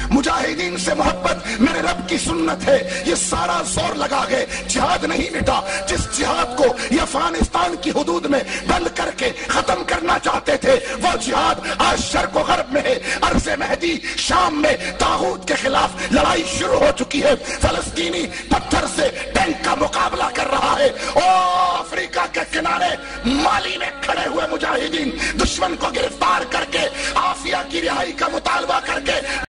मुजाहिदीन से मोहब्बत मेरे रब की सुन्नत है। ये सारा जोर लगा गए, जिहाद नहीं मिटा। जिस जिहाद को ये अफगानिस्तान की हुदूद में बंद करके खत्म करना चाहते थे, वो जिहाद आज शर्क व गर्ब में है। अर्ज़े मेहदी शाम में तागूत के खिलाफ लड़ाई शुरू हो चुकी है। फलस्तीनी पत्थर से टैंक का मुकाबला कर रहा है। ओ अफ्रीका के किनारे माली में खड़े हुए मुजाहिदीन दुश्मन को गिरफ्तार करके आफिया की रिहाई का मुतालबा करके